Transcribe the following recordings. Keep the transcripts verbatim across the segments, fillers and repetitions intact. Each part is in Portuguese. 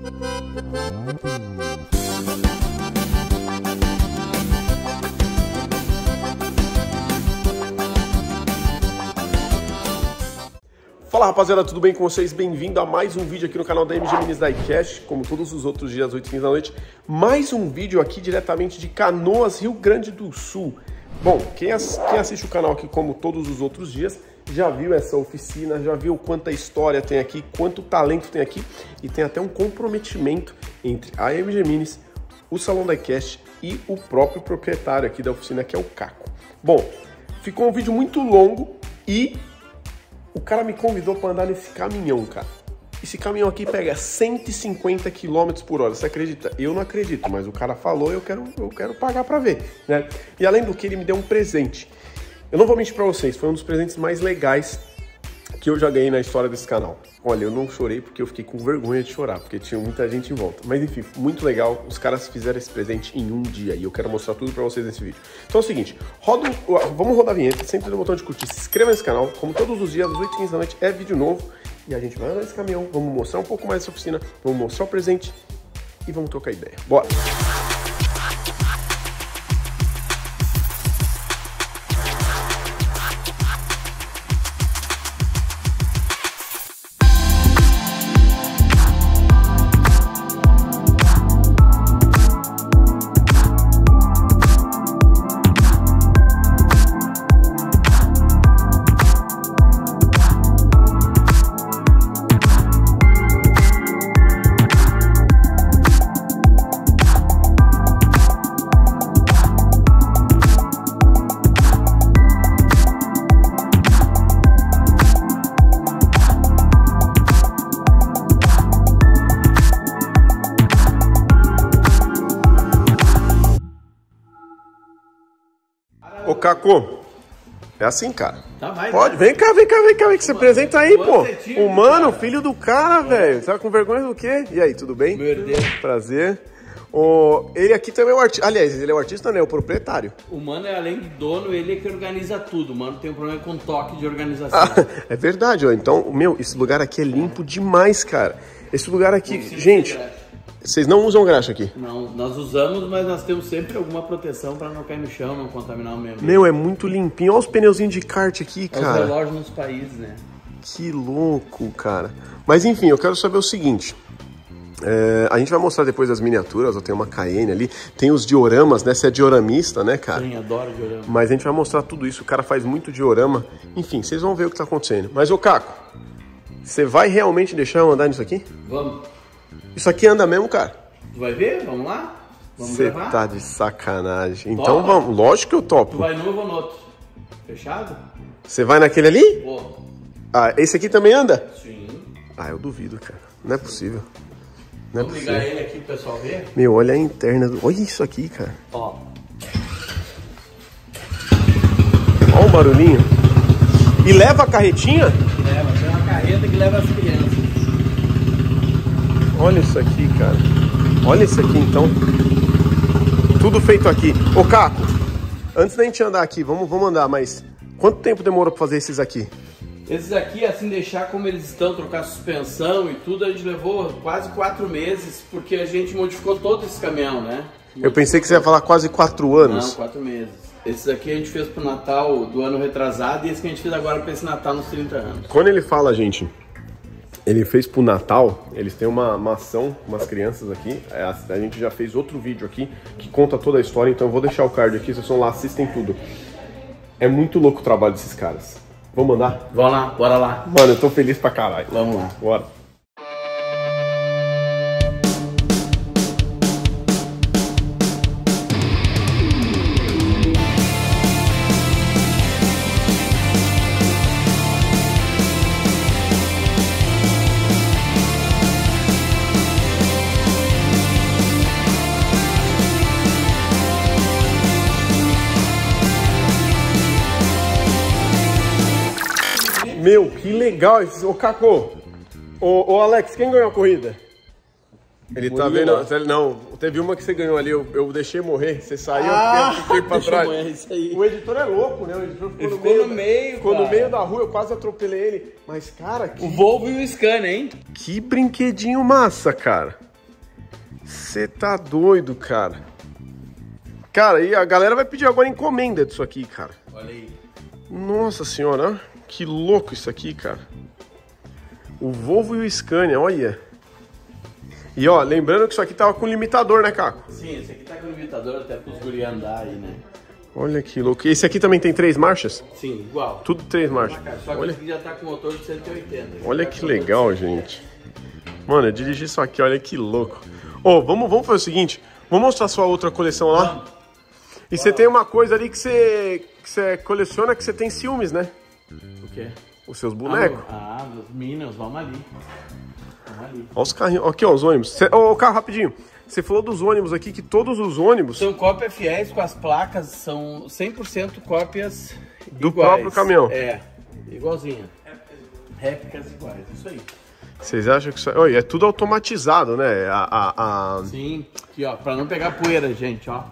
Fala rapaziada, tudo bem com vocês? Bem-vindo a mais um vídeo aqui no canal da M G Minis Diecast, como todos os outros dias, oito e quinze da noite. Mais um vídeo aqui diretamente de Canoas, Rio Grande do Sul. Bom, quem, ass quem assiste o canal aqui como todos os outros dias, já viu essa oficina, já viu quanta história tem aqui, quanto talento tem aqui, e tem até um comprometimento entre a M G Minis, o Salão Diecast e o próprio proprietário aqui da oficina, que é o Caco. Bom, ficou um vídeo muito longo e o cara me convidou para andar nesse caminhão, cara. Esse caminhão aqui pega cento e cinquenta quilômetros por hora. Você acredita? Eu não acredito, mas o cara falou e eu quero, eu quero pagar para ver, né? E além do que, ele me deu um presente. Eu não vou mentir para vocês, foi um dos presentes mais legais que eu já ganhei na história desse canal. Olha, eu não chorei porque eu fiquei com vergonha de chorar, porque tinha muita gente em volta. Mas enfim, muito legal. Os caras fizeram esse presente em um dia e eu quero mostrar tudo pra vocês nesse vídeo. Então é o seguinte, roda, vamos rodar a vinheta, sempre no botão de curtir, se inscreva nesse canal. Como todos os dias, às oito e quinze da noite, é vídeo novo. E a gente vai andar nesse caminhão, vamos mostrar um pouco mais dessa oficina, vamos mostrar o presente e vamos trocar ideia. Bora! Ô, Caco, é assim, cara. Tá, vai, Pode, vai. vem cá, vem cá, vem cá, vem que você apresenta aí, pô. Tio, O mano, cara. filho do cara, velho. Você tá com vergonha do quê? E aí, tudo bem? Meu Deus. Prazer. O, ele aqui também é o artista. Aliás, ele é o artista, né? O proprietário. O mano é além do dono, ele é que organiza tudo. O mano tem um problema com toque de organização. Ah, é verdade, ó. Então, meu, esse lugar aqui é limpo demais, cara. Esse lugar aqui, Não gente, graxa. vocês não usam graxa aqui? Não, nós usamos, mas nós temos sempre alguma proteção pra não cair no chão, não contaminar o meio ambiente. Meu, é muito limpinho. Olha os pneuzinhos de kart aqui, É os cara. relógios nos países, né? Que louco, cara. Mas enfim, eu quero saber o seguinte. É, a gente vai mostrar depois as miniaturas, ó, tem uma Cayenne ali, tem os dioramas, né? Você é dioramista, né, cara? Sim, adoro diorama. Mas a gente vai mostrar tudo isso, o cara faz muito diorama. Enfim, vocês vão ver o que tá acontecendo. Mas, ô Caco, você vai realmente deixar eu andar nisso aqui? Vamos. Isso aqui anda mesmo, cara? Tu vai ver? Vamos lá? Vamos Você gravar? tá de sacanagem. Então Topa? vamos, lógico que eu Tu topo. vai num, eu vou no outro. Fechado? Você vai naquele ali? Vou. Ah, esse aqui também anda? Sim. Ah, eu duvido, cara. Não é possível. Não é Vamos possível. ligar ele aqui pro pessoal ver? Meu, olha a interna do... Olha isso aqui, cara. Ó. Olha o barulhinho. E leva a carretinha? Leva, tem uma carreta que leva as crianças. Olha isso aqui, cara. Olha isso aqui, então. Tudo feito aqui. Ô, Caco, antes da gente andar aqui, vamos, vamos andar, mas quanto tempo demorou pra fazer esses aqui? Esses aqui, assim, deixar como eles estão, trocar suspensão e tudo, a gente levou quase quatro meses, porque a gente modificou todo esse caminhão, né? Eu pensei que você ia falar quase quatro anos. Não, quatro meses. Esses aqui a gente fez pro Natal do ano retrasado e esse que a gente fez agora pra esse Natal nos trinta anos. Quando ele fala, gente, ele fez pro Natal, eles têm uma, uma ação, umas crianças aqui, a, a gente já fez outro vídeo aqui que conta toda a história, então eu vou deixar o card aqui, vocês vão lá, assistem tudo. É muito louco o trabalho desses caras. Vamos andar? Vamos lá, bora lá. Mano, eu tô feliz pra caralho. Vamos lá. Bora. Meu, que legal esse. Ô, Caco. Ô, ô, Alex, quem ganhou a corrida? Ele tá Murilo. vendo? Não, teve uma que você ganhou ali, eu, eu deixei morrer. Você saiu, Ah, eu fiquei pra deixa trás. eu morrer, isso aí. O editor é louco, né? O editor ficou, Ele no, ficou meio, no meio, Ficou cara. no meio da rua, eu quase atropelei ele. Mas, cara, que, O Volvo e o Scania, hein? que brinquedinho massa, cara. Você tá doido, cara. Cara, e a galera vai pedir agora encomenda disso aqui, cara. Olha aí. Nossa senhora, que louco isso aqui, cara. O Volvo e o Scania, olha. E ó, lembrando que isso aqui tava com limitador, né, Caco? Sim, esse aqui tá com limitador até pros guri andar aí, né? Olha que louco. E esse aqui também tem três marchas? Sim, igual. Tudo três marchas. Só que Olha, esse aqui já tá com motor de cento e oitenta. olha que legal, gente. Mano, eu dirigi isso aqui, olha que louco. Ô, oh, vamos, vamos fazer o seguinte. Vamos mostrar sua outra coleção lá? Vamos. E você tem uma coisa ali que você, que você coleciona, que você tem ciúmes, né? O quê? Os seus bonecos. Ah, ah, os Minions, vamos ali. Vamos ali. Olha os carrinhos. Aqui, ó, os ônibus. Cê, ô, carro, rapidinho. Você falou dos ônibus aqui, que todos os ônibus... São cópias fiéis com as placas, são cem por cento cópias do iguais. próprio caminhão. É, igualzinha. Réplicas iguais, isso aí. Vocês acham que isso... Olha, é tudo automatizado, né? A, a, a... Sim, aqui ó, pra não pegar poeira, gente, ó.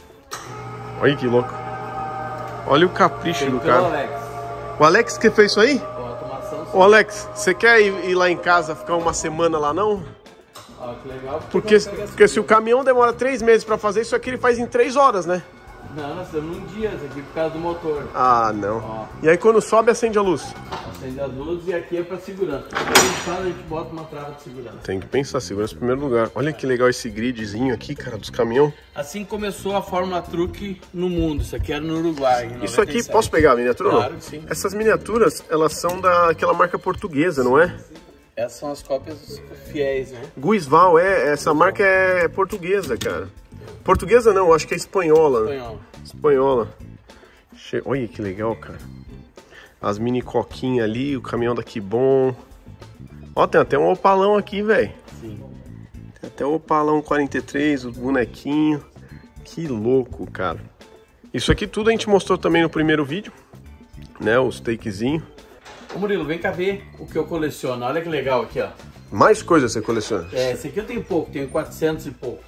Olha que louco. Olha o capricho Tem do pelo cara. Alex. O Alex que fez isso aí? Ó, automação. sim. Ô Alex, você quer ir, ir lá em casa ficar uma semana lá não? Ó, que legal. Porque, não pega porque se o caminhão demora três meses pra fazer, isso aqui ele faz em três horas, né? Não, nós estamos num dia isso aqui por causa do motor. Ah, não. Ó. E aí quando sobe, acende a luz. Acende as luzes e aqui é pra segurança. Quando a gente faz, a gente bota uma trava de segurança. Tem que pensar, segurança em primeiro lugar. Olha que legal esse gridzinho aqui, cara, dos caminhões. Assim começou a Fórmula Truck no mundo. Isso aqui era no Uruguai. Em Isso aqui, noventa e sete. posso pegar a miniatura? Claro Não? que sim. Essas miniaturas, elas são daquela marca portuguesa, não é? Essas são as cópias fiéis, né? Guisval, é, essa marca é portuguesa, cara. Portuguesa não, acho que é espanhola. Espanhol. Espanhola. Che... Olha que legal, cara. As mini coquinhas ali, o caminhão daqui bom. Ó, tem até um opalão aqui, velho. Sim. Tem até o opalão quarenta e três, os bonequinhos. Que louco, cara. Isso aqui tudo a gente mostrou também no primeiro vídeo, né? Os takezinhos. Ô Murilo, vem cá ver o que eu coleciono. Olha que legal aqui, ó. Mais coisas você coleciona? É, esse aqui eu tenho pouco, tenho quatrocentos e poucos.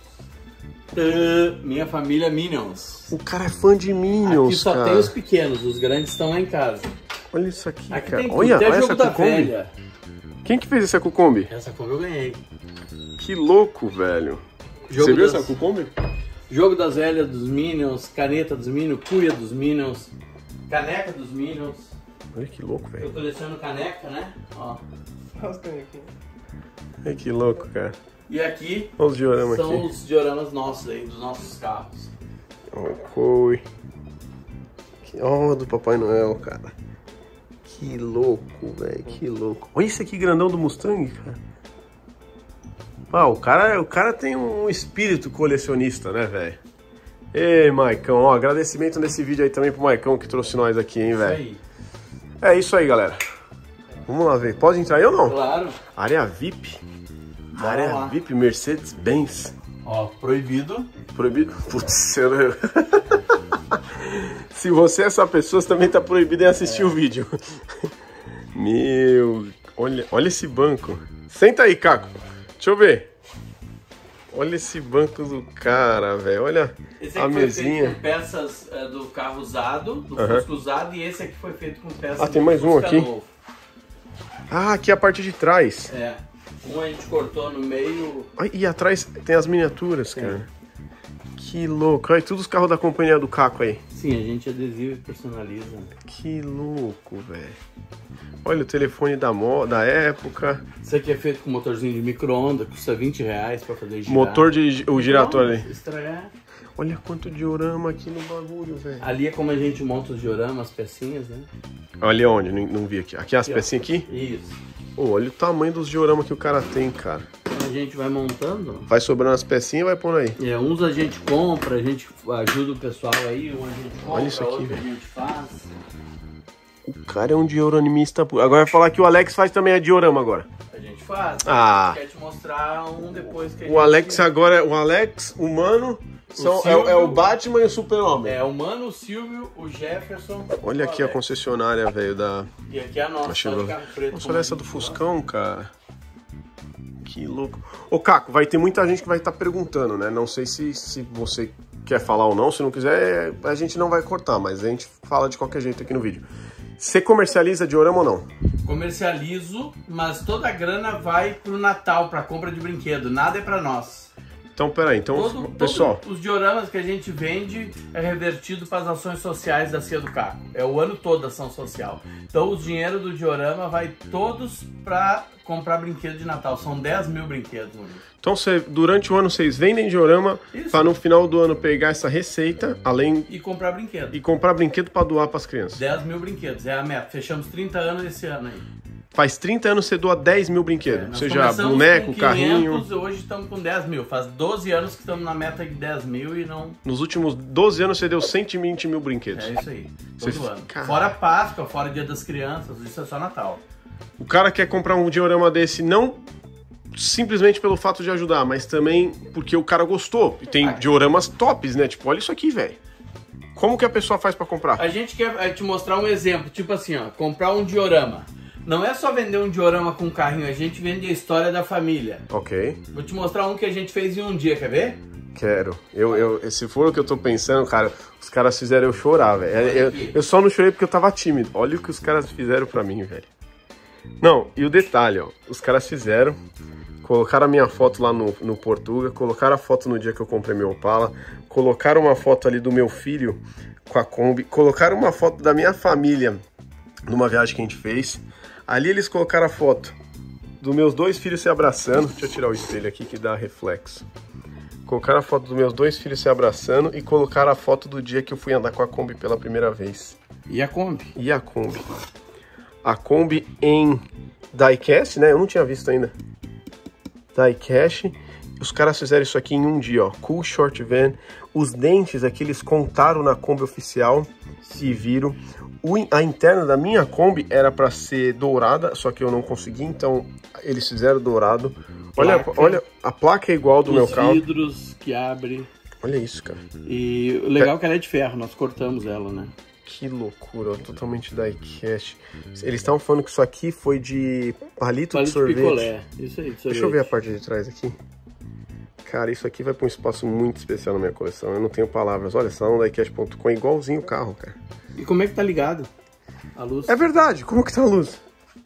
Uh, minha família Minions. O cara é fã de Minions, Aqui só cara. tem os pequenos, os grandes estão lá em casa. Olha isso aqui, Aqui cara. tem tudo, Olha, até olha jogo essa da Kukombi. velha. Quem que fez essa Kukombi? Essa Kombi eu ganhei. Que louco, velho. Jogo Você viu das- essa Kukombi? Jogo das velhas dos Minions, caneta dos Minions, cuia dos Minions, caneca dos Minions. Olha que louco, Eu velho. coleciono caneca, né? Ó. Olha que louco, cara. E aqui Olha os dioramas são aqui. os dioramas nossos aí, dos nossos carros. Olha o Koi. Olha do Papai Noel, cara. Que louco, velho. Que louco. Olha esse aqui grandão do Mustang, cara. Ah, o cara, o cara tem um espírito colecionista, né, velho? Ei, Maicão. Ó, agradecimento nesse vídeo aí também pro Maicão que trouxe nós aqui, hein, Isso velho. aí. É isso aí, galera. Vamos lá ver. Pode entrar aí ou não? Claro. Área V I P. Bora Área lá. V I P Mercedes-Benz. Ó, proibido. Proibido. Putz, eu... Se você é essa pessoa, você também tá proibido em assistir o vídeo. Meu... Olha, olha esse banco. Senta aí, Caco. Deixa eu ver. Olha esse banco do cara, velho. Olha Esse a aqui foi mesinha. feito com peças é, do carro usado, do Aham. Fusca usado, e esse aqui foi feito com peças Ah, tem do mais um Fusca aqui. novo. Ah, aqui é a parte de trás. É. Um a gente cortou no meio. Ai, e atrás tem as miniaturas, cara. Que louco. Olha, todos os carros da companhia do Caco aí. Sim, a gente adesiva e personaliza. Que louco, velho. Olha o telefone da, mo da época. Isso aqui é feito com motorzinho de micro-ondas, custa vinte reais pra fazer girar. Motor de o giratório ali. Não, estragar. Olha quanto diorama aqui no bagulho, velho. Ali é como a gente monta os dioramas, as pecinhas, né? Olha onde, não, não vi aqui. Aqui é as Aqui, ó. pecinhas aqui? Isso. Oh, olha o tamanho dos dioramas que o cara tem, cara. Então a gente vai montando. Vai sobrando as pecinhas e vai pondo aí. É, uns a gente compra, a gente ajuda o pessoal aí, um a gente compra, Olha isso aqui, outro a velho. gente faz. O cara é um dioramista puro. Agora vai falar que o Alex faz também a diorama agora. A gente faz. Ah. A gente quer te mostrar um depois que a O gente... Alex agora é o Alex, humano, são, é, o- é o Silvio. Batman e o Super-Homem. É o Mano, o Silvio, o Jefferson. Olha o aqui a Alex. concessionária, velho, da... E aqui é a nossa, Achei só de louco. carro preto. Nossa, olha essa do Fuscão, cara. Que louco. Ô, Caco, vai ter muita gente que vai estar perguntando, né? Não sei se, se você quer falar ou não. Se não quiser, a gente não vai cortar, mas a gente fala de qualquer jeito aqui no vídeo. Você comercializa diorama ou não? Comercializo, mas toda a grana vai pro Natal, pra compra de brinquedo. Nada é pra nós. Então, peraí, então, todo, pessoal... Todo os dioramas que a gente vende é revertido para as ações sociais da Cia do Caco. É o ano todo a ação social. Então, o dinheiro do diorama vai todos para comprar brinquedo de Natal. São dez mil brinquedos. Mano. Então, cê, durante o ano, vocês vendem diorama para no final do ano pegar essa receita, além... E comprar brinquedo. E comprar brinquedo para doar para as crianças. dez mil brinquedos, é a meta. Fechamos trinta anos esse ano aí. Faz trinta anos você doa dez mil brinquedos, É, seja boneco, com carrinho... Hoje estamos com dez mil, faz doze anos que estamos na meta de dez mil e não... Nos últimos doze anos você deu cento e vinte mil brinquedos. É isso aí, todo você... ano. Caramba. Fora Páscoa, fora Dia das Crianças, isso é só Natal. O cara quer comprar um diorama desse não simplesmente pelo fato de ajudar, mas também porque o cara gostou. E tem ah, dioramas tops, né? Tipo, olha isso aqui, velho. Como que a pessoa faz pra comprar? A gente quer te mostrar um exemplo, tipo assim, ó, comprar um diorama. Não é só vender um diorama com um carrinho, a gente vende a história da família. Ok. Vou te mostrar um que a gente fez em um dia, quer ver? Quero. Eu, eu, se for o que eu tô pensando, cara, os caras fizeram eu chorar, velho. Eu, eu só não chorei porque eu tava tímido. Olha o que os caras fizeram pra mim, velho. Não, e o detalhe, ó. Os caras fizeram, colocaram a minha foto lá no, no Portuga, colocaram a foto no dia que eu comprei meu Opala, colocaram uma foto ali do meu filho com a Kombi, colocaram uma foto da minha família numa viagem que a gente fez. Ali eles colocaram a foto dos meus dois filhos se abraçando. Deixa eu tirar o espelho aqui que dá reflexo. Colocaram a foto dos meus dois filhos se abraçando e colocaram a foto do dia que eu fui andar com a Kombi pela primeira vez. E a Kombi? E a Kombi. A Kombi em diecast, né? Eu não tinha visto ainda. Diecast. Os caras fizeram isso aqui em um dia, ó. Cool Short Van. Os dentes aqui eles contaram na Kombi oficial e viram. O, a interna da minha Kombi era para ser dourada, só que eu não consegui, então eles fizeram dourado. Olha, olha, a placa é igual do meu carro. Os vidros que abre. Olha isso, cara. E o legal é que ela é de ferro, nós cortamos ela, né? Que loucura, ó, totalmente diecast. Eles estavam falando que isso aqui foi de palito, palito de sorvete. De picolé. Isso aí, de sorvete. Deixa eu ver a parte de trás aqui. Cara, isso aqui vai para um espaço muito especial na minha coleção. Eu não tenho palavras. Olha, salão diecast ponto com é igualzinho o carro, cara. E como é que tá ligado a luz? É verdade, como que tá a luz?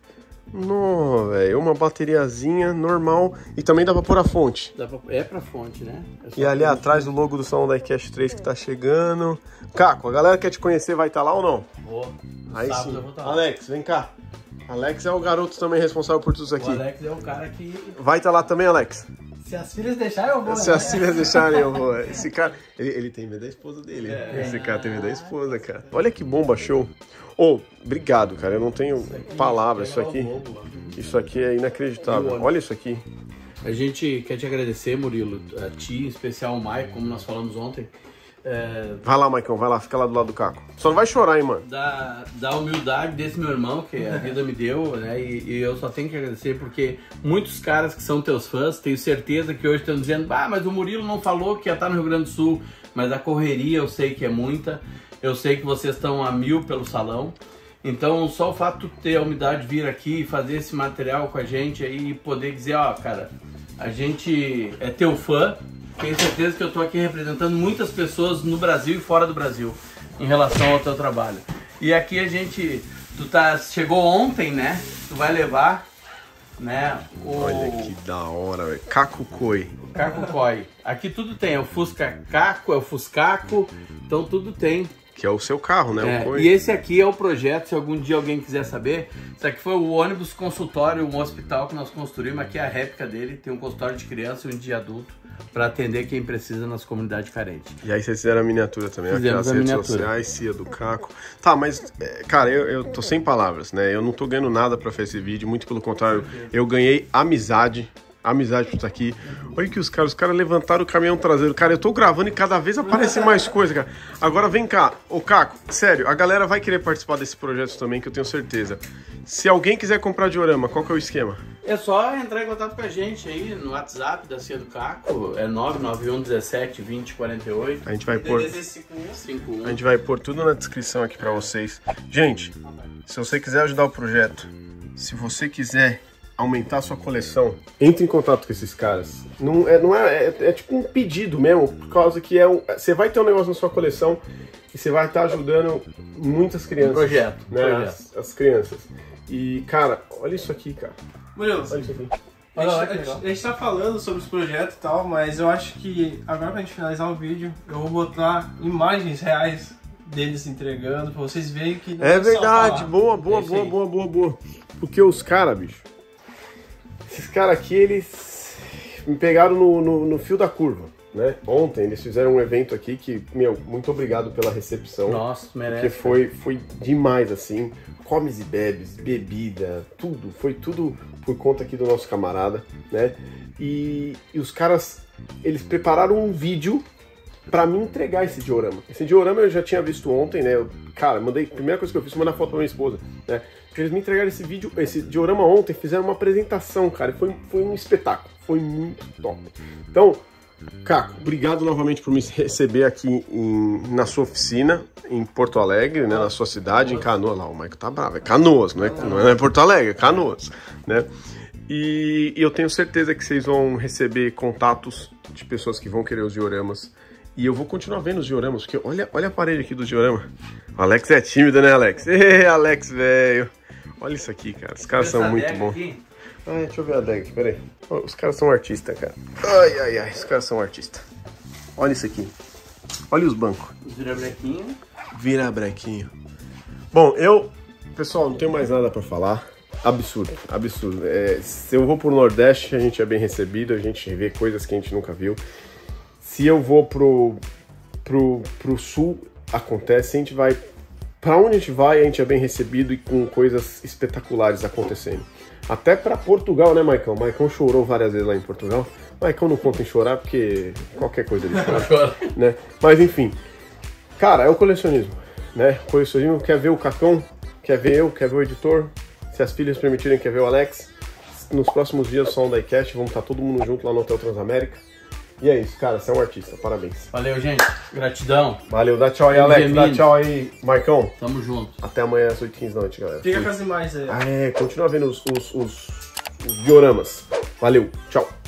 Não, velho, uma bateriazinha normal. E também dá pra pôr a fonte. Dá pra... É pra fonte, né? É e ali atrás o logo do salão diecast três que tá chegando. Caco, a galera que quer te conhecer vai estar tá lá ou não? Vou. Aí sábado sim. Eu vou tá lá. Alex, vem cá. Alex é o garoto também responsável por tudo isso aqui. O Alex é o cara que... Vai estar tá lá também, Alex? Se as filhas deixarem, eu vou. Se né? as filhas deixarem, eu vou. Esse cara, ele, ele tem medo da esposa dele. É. Esse cara tem medo da esposa, cara. Olha que bomba show. Ô, oh, obrigado, cara. Eu não tenho isso palavras. Isso aqui, isso aqui é inacreditável. Olha isso aqui. A gente quer te agradecer, Murilo. A ti, em especial o Maicon, como nós falamos ontem. É... Vai lá, Maicon, vai lá, fica lá do lado do Caco. Só não vai chorar, hein, mano. Da, da humildade desse meu irmão, que a vida me deu, né? E, e eu só tenho que agradecer, porque muitos caras que são teus fãs, tenho certeza que hoje estão dizendo, ah, mas o Murilo não falou que ia estar no Rio Grande do Sul, mas a correria eu sei que é muita, eu sei que vocês estão a mil pelo salão. Então, só o fato de ter a humildade de vir aqui e fazer esse material com a gente aí e poder dizer, ó, cara, a gente é teu fã. Tenho certeza que eu estou aqui representando muitas pessoas no Brasil e fora do Brasil em relação ao teu trabalho. E aqui a gente, tu tá, chegou ontem, né? Tu vai levar, né? O... Olha que da hora, velho. Caco Koi. Caco Koi. Aqui tudo tem, é o Fusca Caco, é o Fuscaco, então tudo tem. Que é o seu carro, né? É, o e esse aqui é o projeto, se algum dia alguém quiser saber. Isso aqui foi o ônibus consultório, um hospital que nós construímos. Aqui é a réplica dele, tem um consultório de criança e um de adulto, para atender quem precisa nas comunidades carentes. E aí vocês fizeram a miniatura também, aqui nas redes miniatura. sociais, Cia do Caco. Tá, mas, cara, eu, eu tô sem palavras, né? Eu não tô ganhando nada pra fazer esse vídeo, muito pelo contrário, eu ganhei amizade. Amizade por estar aqui. Olha que os caras, os caras levantaram o caminhão traseiro. Cara, eu tô gravando e cada vez aparece mais coisa, cara. Agora vem cá, ô Caco, sério, a galera vai querer participar desse projeto também, que eu tenho certeza. Se alguém quiser comprar diorama, qual que é o esquema? É só entrar em contato com a gente aí no WhatsApp da Cia do Caco, é nove nove um dezessete vinte quarenta e oito. A gente vai pôr, cinco um. a gente vai pôr tudo na descrição aqui pra vocês. Gente, se você quiser ajudar o projeto, se você quiser aumentar a sua coleção, entre em contato com esses caras. Não é, não é, é, é tipo um pedido mesmo, por causa que é um, você vai ter um negócio na sua coleção e você vai estar ajudando muitas crianças. Um projeto. Né? projeto. As, as crianças. E, cara, olha isso aqui, cara. Murilo, olha isso aqui. Olha lá, que a, legal. gente, a gente tá falando sobre os projetos e tal, mas eu acho que agora pra gente finalizar o vídeo, eu vou botar imagens reais deles entregando, pra vocês verem que não É só verdade, falar. boa, boa, É isso boa, aí. boa, boa, boa. Porque os caras, bicho, esses caras aqui, eles me pegaram no, no, no fio da curva, né? Ontem eles fizeram um evento aqui que, meu, muito obrigado pela recepção. Nossa, merece. Porque foi, foi demais, assim, comes e bebes, bebida, tudo, foi tudo por conta aqui do nosso camarada, né? E, e os caras, eles prepararam um vídeo pra me entregar esse diorama. Esse diorama eu já tinha visto ontem, né? Eu, cara, mandei, a primeira coisa que eu fiz foi mandar foto pra minha esposa, né? Porque eles me entregaram esse vídeo, esse diorama ontem, fizeram uma apresentação, cara, e foi, foi um espetáculo, foi muito top. Então, Caco, obrigado novamente por me receber aqui em, na sua oficina, em Porto Alegre, né, na sua cidade, em Canoas. Lá, o Michael tá bravo, é Canoas, não é, não é Porto Alegre, é Canoas, né? E, e eu tenho certeza que vocês vão receber contatos de pessoas que vão querer os dioramas. E eu vou continuar vendo os dioramas, porque olha, olha a parede aqui do diorama. O Alex é tímido, né, Alex? Ê, Alex, velho. Olha isso aqui, cara. Os caras são muito bons. Ah, deixa eu ver a deck, peraí. Oh, os caras são artistas, cara. Ai, ai, ai, os caras são artistas. Olha isso aqui. Olha os bancos. Vira brequinho. Vira brequinho. Bom, eu... Pessoal, não tenho mais nada pra falar. Absurdo, absurdo. É, se eu vou pro Nordeste, a gente é bem recebido, a gente vê coisas que a gente nunca viu. Se eu vou pro, pro, pro Sul, acontece. Se a gente vai... Pra onde a gente vai, a gente é bem recebido e com coisas espetaculares acontecendo. Até pra Portugal, né, Maicon? O Maicon chorou várias vezes lá em Portugal. Maicon não conta em chorar porque qualquer coisa ele chora, né? Mas enfim, cara, é o colecionismo, né? O colecionismo quer ver o Cacão, quer ver eu, quer ver o editor. Se as filhas permitirem, quer ver o Alex. Nos próximos dias, só um diecast, vamos estar todo mundo junto lá no Hotel Transamérica. E é isso, cara, você é um artista, parabéns. Valeu, gente. Gratidão. Valeu, dá tchau aí, Alex, dá tchau aí, Maicon. Tamo junto. Até amanhã às oito e quinze da noite, galera. Fica com as imagens aí. Ah, é, continua vendo os, os, os, os dioramas. Valeu, tchau.